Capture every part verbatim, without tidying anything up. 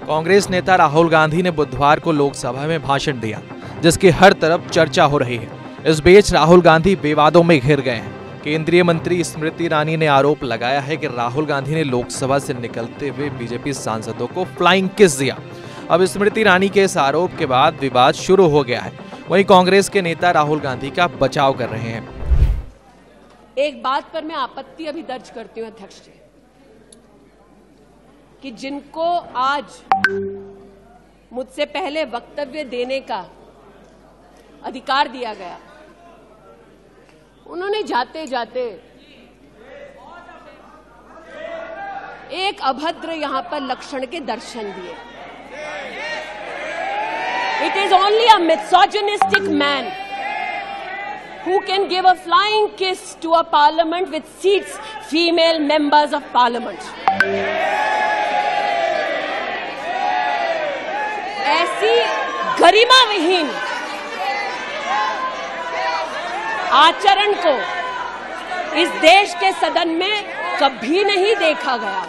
कांग्रेस नेता राहुल गांधी ने बुधवार को लोकसभा में भाषण दिया, जिसकी हर तरफ चर्चा हो रही है। इस बीच राहुल गांधी विवादों में घिर गए हैं। केंद्रीय मंत्री स्मृति ईरानी ने आरोप लगाया है कि राहुल गांधी ने लोकसभा से निकलते हुए बीजेपी सांसदों को फ्लाइंग किस दिया। अब स्मृति ईरानी के इस आरोप के बाद विवाद शुरू हो गया है। वहीं कांग्रेस के नेता राहुल गांधी का बचाव कर रहे हैं। एक बात पर मैं आपत्ति अभी दर्ज करती हूं अध्यक्ष जी, कि जिनको आज मुझसे पहले वक्तव्य देने का अधिकार दिया गया, उन्होंने जाते जाते एक अभद्र यहां पर लक्षण के दर्शन दिए। It is only a misogynistic man who can give a flying kiss to a parliament which seats female members of parliament. ऐसी गरिमा विहीन आचरण को इस देश के सदन में कभी नहीं देखा गया।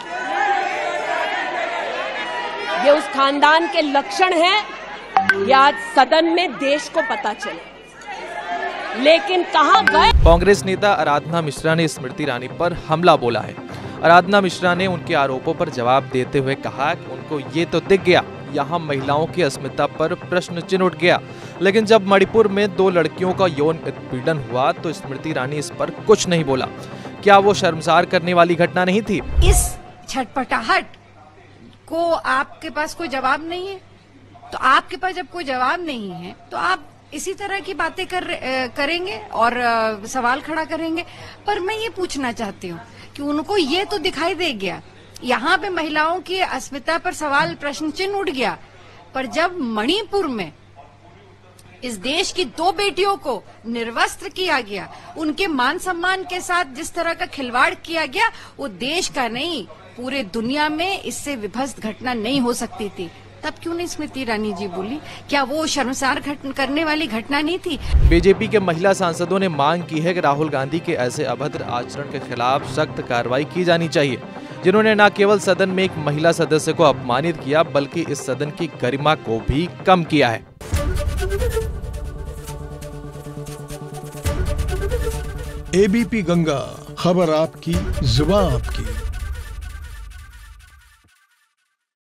ये उस खानदान के लक्षण हैं, ये आज सदन में देश को पता चले। लेकिन कहां गए? कांग्रेस नेता आराधना मिश्रा ने स्मृति ईरानी पर हमला बोला है। आराधना मिश्रा ने उनके आरोपों पर जवाब देते हुए कहा कि उनको ये तो दिख गया, यहाँ महिलाओं की अस्मिता पर प्रश्न चिन्ह उठ गया, लेकिन जब मणिपुर में दो लड़कियों का यौन उत्पीड़न हुआ तो स्मृति ईरानी इस पर कुछ नहीं बोला। क्या वो शर्मसार करने वाली घटना नहीं थी? इस छटपटाहट को आपके पास कोई जवाब नहीं है, तो आपके पास जब कोई जवाब नहीं है तो आप इसी तरह की बातें कर करेंगे और सवाल खड़ा करेंगे। पर मैं ये पूछना चाहती हूँ कि उनको ये तो दिखाई दे गया, यहाँ पे महिलाओं की अस्मिता पर सवाल प्रश्न चिन्ह उठ गया, पर जब मणिपुर में इस देश की दो बेटियों को निर्वस्त्र किया गया, उनके मान सम्मान के साथ जिस तरह का खिलवाड़ किया गया, वो देश का नहीं पूरे दुनिया में इससे विभत्स घटना नहीं हो सकती थी। तब क्यों नहीं स्मृति ईरानी जी बोली? क्या वो शर्मसार करने वाली घटना नहीं थी? बीजेपी के महिला सांसदों ने मांग की है कि राहुल गांधी के ऐसे अभद्र आचरण के खिलाफ सख्त कार्रवाई की जानी चाहिए, जिन्होंने न केवल सदन में एक महिला सदस्य को अपमानित किया बल्कि इस सदन की गरिमा को भी कम किया है। एबीपी गंगा, खबर आपकी, जुबान आपकी।